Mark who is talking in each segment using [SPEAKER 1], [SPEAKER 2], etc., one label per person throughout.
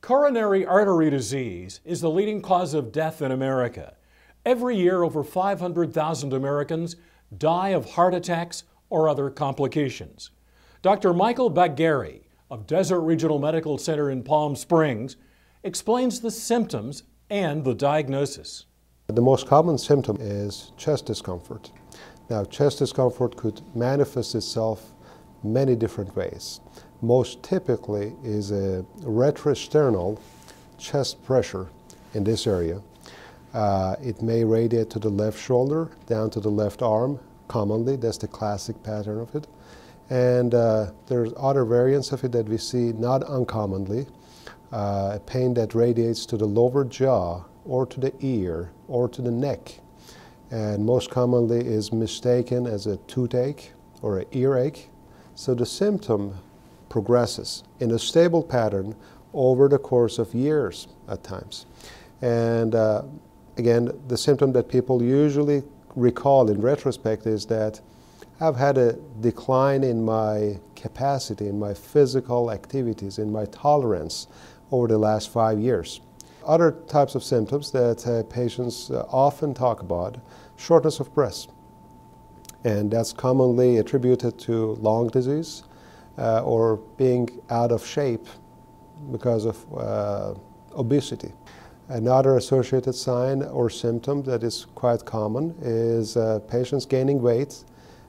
[SPEAKER 1] Coronary artery disease is the leading cause of death in America. Every year, over 500,000 Americans die of heart attacks or other complications. Dr. Michael Bagheri of Desert Regional Medical Center in Palm Springs explains the symptoms and the diagnosis.
[SPEAKER 2] The most common symptom is chest discomfort. Now, chest discomfort could manifest itself many different ways. Most typically is a retrosternal chest pressure in this area. It may radiate to the left shoulder, down to the left arm, commonly. That's the classic pattern of it. And there's other variants of it that we see not uncommonly. A pain that radiates to the lower jaw, or to the ear, or to the neck. And most commonly is mistaken as a toothache or an earache. So the symptom progresses in a stable pattern over the course of years at times. And again, the symptom that people usually recall in retrospect is that I've had a decline in my capacity, in my physical activities, in my tolerance over the last 5 years. Other types of symptoms that patients often talk about: shortness of breath. And that's commonly attributed to lung disease or being out of shape because of obesity. Another associated sign or symptom that is quite common is patients gaining weight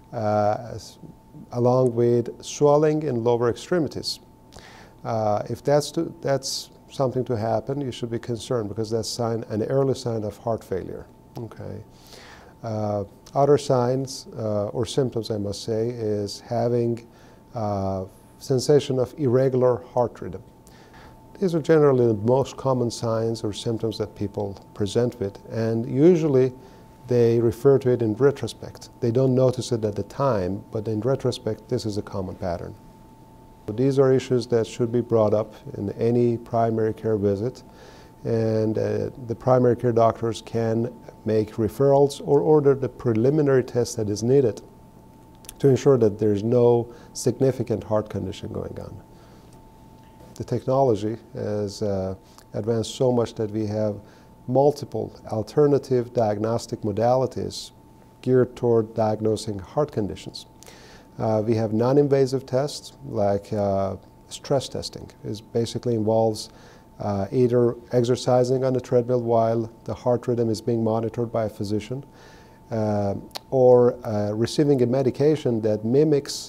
[SPEAKER 2] along with swelling in lower extremities. If that's something to happen, you should be concerned, because that's an early sign of heart failure. Okay. Other signs or symptoms, I must say, is having sensation of irregular heart rhythm. These are generally the most common signs or symptoms that people present with, and usually they refer to it in retrospect. They don't notice it at the time, but in retrospect, this is a common pattern. These are issues that should be brought up in any primary care visit, and the primary care doctors can make referrals or order the preliminary test that is needed to ensure that there's no significant heart condition going on. The technology has advanced so much that we have multiple alternative diagnostic modalities geared toward diagnosing heart conditions. We have non-invasive tests like stress testing. It basically involves either exercising on a treadmill while the heart rhythm is being monitored by a physician, or receiving a medication that mimics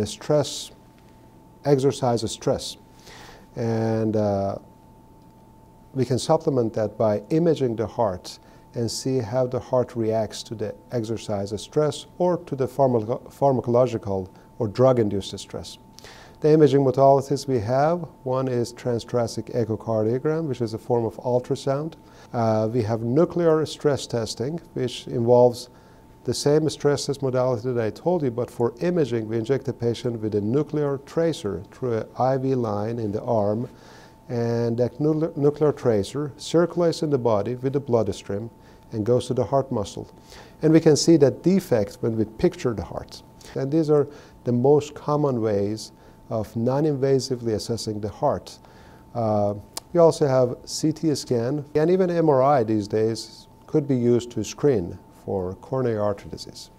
[SPEAKER 2] exercise stress. And we can supplement that by imaging the heart and see how the heart reacts to the exercise stress or to the pharmacological or drug-induced stress. The imaging modalities we have: one is transthoracic echocardiogram, which is a form of ultrasound. We have nuclear stress testing, which involves the same stress test modality that I told you, but for imaging, we inject the patient with a nuclear tracer through an IV line in the arm, and that nuclear tracer circulates in the body with the bloodstream and goes to the heart muscle. And we can see that defect when we picture the heart. And these are the most common ways of non-invasively assessing the heart. We also have CT scan, and even MRI these days could be used to screen for coronary artery disease.